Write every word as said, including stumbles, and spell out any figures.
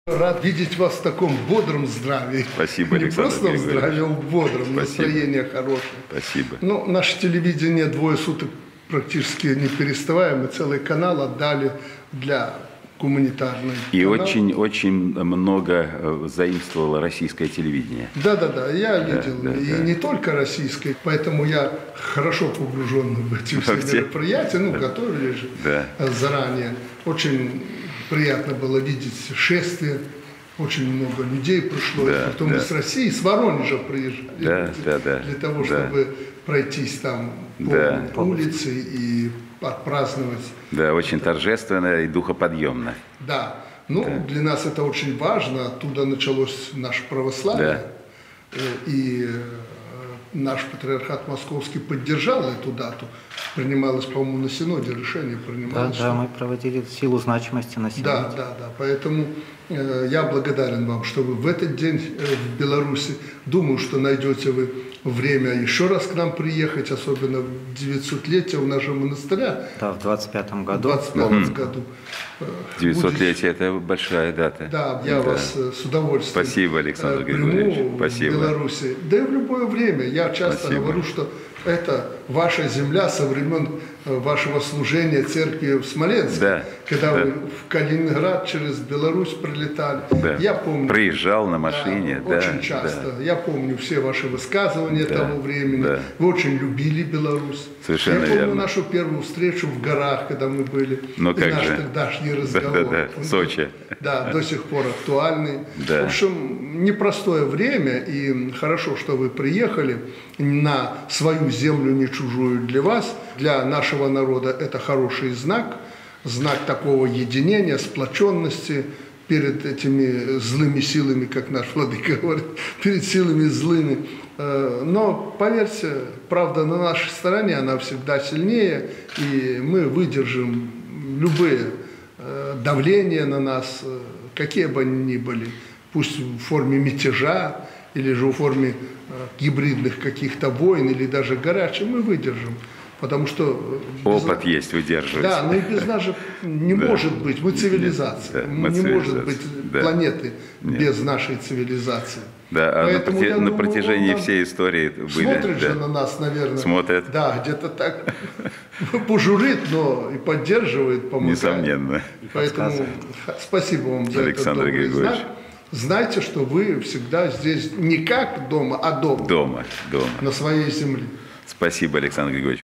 Рад видеть вас в таком бодром здравии. Спасибо, Не Александр просто в Григорьевич. здравии, а в бодром, Спасибо. настроение хорошее. Спасибо. Ну, наше телевидение двое суток практически не переставая. Мы целый канал отдали для гуманитарной. И канал. очень-очень много заимствовало российское телевидение. Да-да-да, я видел. Да, да, и да. не только российское, поэтому я хорошо погружен в эти все Во все. мероприятия. Ну, готовили же Да. заранее. Очень приятно было видеть шествие. Очень много людей пришло. Да, Потом да. из России, из Воронежа приезжали. Да, люди да, да, для того, да. чтобы пройтись там по Да. улице и отпраздновать. Да, очень торжественно и духоподъемно. Да. Ну, Да. для нас это очень важно. Оттуда началось наше православие. Да. И наш патриархат московский поддержал эту дату. Принималось, по-моему, на Синоде решение. Да, Принималось, да, мы проводили в силу значимости на Синоде. Да, да, да. Поэтому э, я благодарен вам, что вы в этот день э, в Беларуси. Думаю, что найдете вы время еще раз к нам приехать, особенно в девятисотлетие у нашего монастыря. Да, в двадцать пятом году. В двадцать пятом году. Э, девятисотлетие – это большая дата. Да, я Да. вас э, с удовольствием Спасибо, Александр э, приму Григорьевич. в Спасибо. Беларуси. Да и в любое время. Я часто Спасибо. говорю, что это ваша земля со времен э, вашего служения церкви в Смоленске. Да, Когда да. вы в Калининград через Беларусь прилетали. Да. Я помню. Приезжал на машине. Да, Да, очень часто. Я помню все ваши высказывания Да, того времени. да. Вы очень любили Беларусь. Совершенно Я помню верно. нашу первую встречу в горах, когда мы были. Ну, и как наш же. тогдашний разговор. Да-да-да, в Он, Сочи. Да, до сих пор актуальный. Да. В общем, непростое время, и хорошо, что вы приехали на свою землю, не чужую для вас. Для нашего народа это хороший знак, знак такого единения, сплоченности перед этими злыми силами, как наш владыка говорит, перед силами злыми. Но, поверьте, правда на нашей стороне, она всегда сильнее, и мы выдержим любые давления на нас, какие бы они ни были, пусть в форме мятежа, или же в форме гибридных каких-то войн, или даже горячих, мы выдержим. Потому что... Опыт без... есть выдерживать. Да, но и без нас же не Да. может быть. Мы цивилизация. Да, мы не цивилизация. может быть Да. планеты Нет. без нашей цивилизации. Да, а на, Поэтому, проти- я на думаю, протяжении он там всей истории были. Смотрит да. же на нас, наверное. Смотрит. Да, где-то так пожурит, но и поддерживает, помогает. Несомненно. Поэтому х- спасибо вам за Александр этот добрый Григорьевич. знак. Знайте, что вы всегда здесь не как дома, а дома. Дома, дома. На своей земле. Спасибо, Александр Григорьевич.